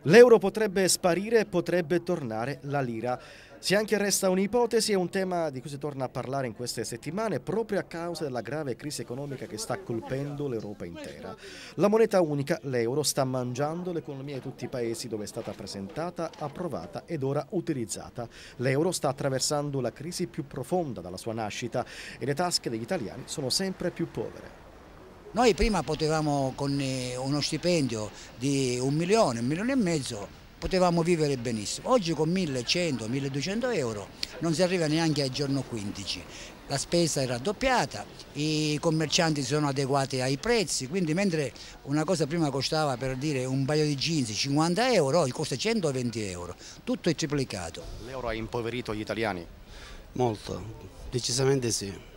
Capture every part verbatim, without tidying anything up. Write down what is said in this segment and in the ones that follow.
L'euro potrebbe sparire e potrebbe tornare la lira. Se anche resta un'ipotesi, è un tema di cui si torna a parlare in queste settimane proprio a causa della grave crisi economica che sta colpendo l'Europa intera. La moneta unica, l'euro, sta mangiando l'economia di tutti i paesi dove è stata presentata, approvata ed ora utilizzata. L'euro sta attraversando la crisi più profonda dalla sua nascita e le tasche degli italiani sono sempre più povere. Noi prima potevamo, con uno stipendio di un milione, un milione e mezzo, potevamo vivere benissimo. Oggi con millecento, milleduecento euro non si arriva neanche al giorno quindici. La spesa è raddoppiata, i commercianti si sono adeguati ai prezzi, quindi mentre una cosa prima costava, per dire, un paio di jeans cinquanta euro, oggi costa centoventi euro. Tutto è triplicato. L'euro ha impoverito gli italiani? Molto, decisamente sì.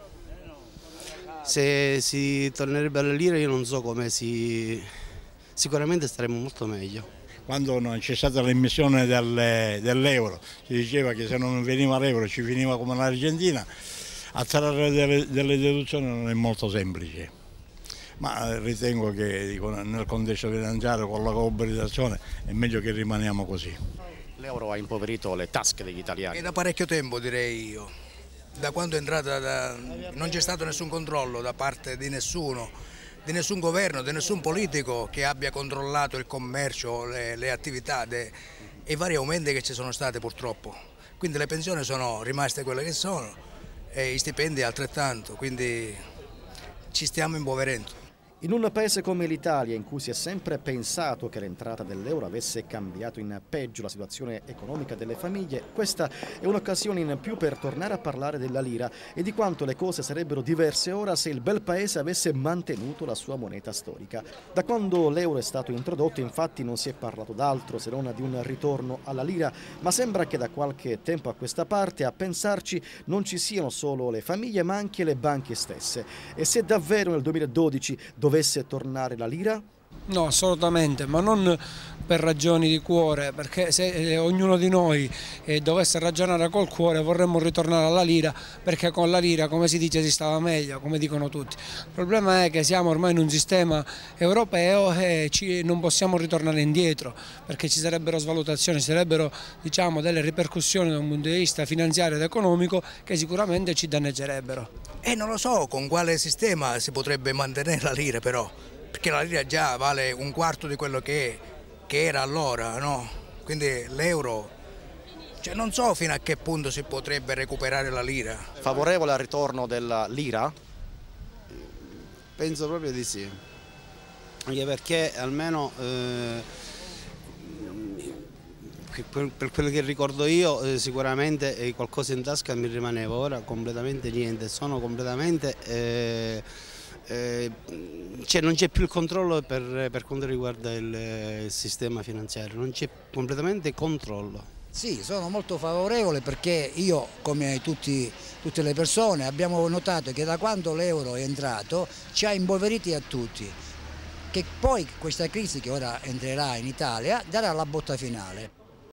Se si tornerebbe alla lira io non so come si... sicuramente staremmo molto meglio. Quando non c'è stata l'emissione dell'euro, si diceva che se non veniva l'euro ci finiva come l'Argentina, attrarre delle, delle deduzioni non è molto semplice, ma ritengo che dico, nel contesto finanziario con la globalizzazione è meglio che rimaniamo così. L'euro ha impoverito le tasche degli italiani? E da parecchio tempo, direi io. Da quando è entrata da... non c'è stato nessun controllo da parte di nessuno, di nessun governo, di nessun politico che abbia controllato il commercio, le, le attività de... e i vari aumenti che ci sono stati purtroppo. Quindi le pensioni sono rimaste quelle che sono e i stipendi altrettanto, quindi ci stiamo impoverendo. In un paese come l'Italia, in cui si è sempre pensato che l'entrata dell'euro avesse cambiato in peggio la situazione economica delle famiglie, questa è un'occasione in più per tornare a parlare della lira e di quanto le cose sarebbero diverse ora se il bel paese avesse mantenuto la sua moneta storica. Da quando l'euro è stato introdotto, infatti, non si è parlato d'altro se non di un ritorno alla lira, ma sembra che da qualche tempo a questa parte a pensarci non ci siano solo le famiglie ma anche le banche stesse. E se davvero nel duemiladodici dovesse tornare la lira? No, assolutamente, ma non per ragioni di cuore, perché se eh, ognuno di noi eh, dovesse ragionare col cuore vorremmo ritornare alla lira, perché con la lira, come si dice, si stava meglio, come dicono tutti. Il problema è che siamo ormai in un sistema europeo e ci, non possiamo ritornare indietro, perché ci sarebbero svalutazioni, ci sarebbero, diciamo, delle ripercussioni da un punto di vista finanziario ed economico che sicuramente ci danneggerebbero. E non lo so con quale sistema si potrebbe mantenere la lira però, perché la lira già vale un quarto di quello che, che era allora, no? Quindi l'euro, cioè non so fino a che punto si potrebbe recuperare la lira. Favorevole al ritorno della lira? Penso proprio di sì, anche perché almeno eh, per, per quello che ricordo io eh, sicuramente eh, qualcosa in tasca mi rimaneva, ora completamente niente, sono completamente... Eh, Eh, cioè non c'è più il controllo per, per quanto riguarda il, il sistema finanziario, non c'è completamente controllo. Sì, sono molto favorevole perché io, come tutti, tutte le persone, abbiamo notato che da quando l'euro è entrato ci ha impoveriti a tutti, che poi questa crisi che ora entrerà in Italia darà la botta finale.